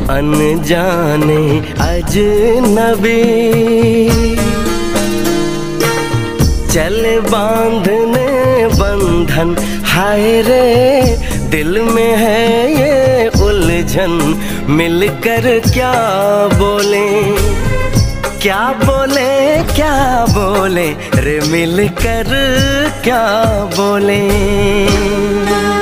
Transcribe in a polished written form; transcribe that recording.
अनजाने अजनबी, चले बांधने बंधन, हाय रे दिल में है ये उलझन। मिलकर क्या बोले, क्या बोले, क्या बोले रे, मिलकर क्या बोले।